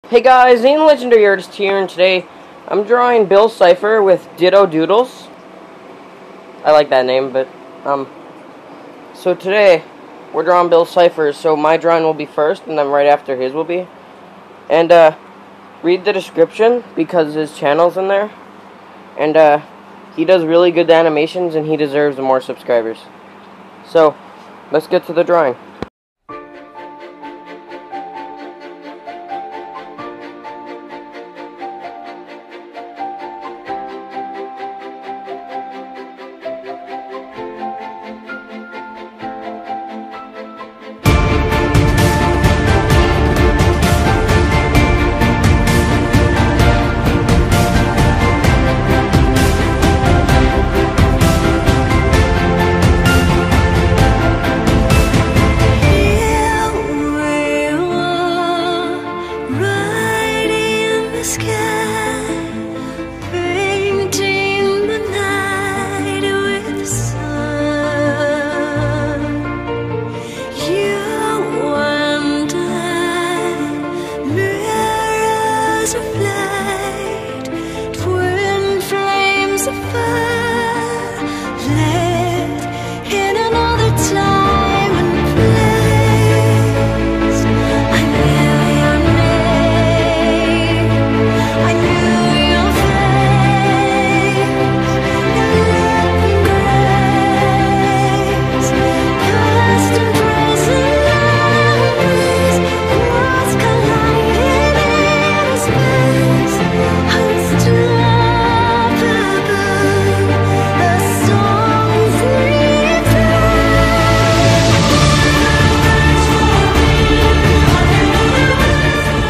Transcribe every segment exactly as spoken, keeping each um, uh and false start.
Hey guys, Zane the Legendary Artist here, and today I'm drawing Bill Cipher with Ditto Doodles. I like that name, but, um, so today we're drawing Bill Cipher, so my drawing will be first, and then right after his will be. And, uh, read the description, because his channel's in there, and, uh, he does really good animations, and he deserves more subscribers. So, let's get to the drawing.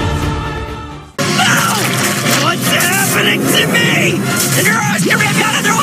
To me! The girls, give me a gun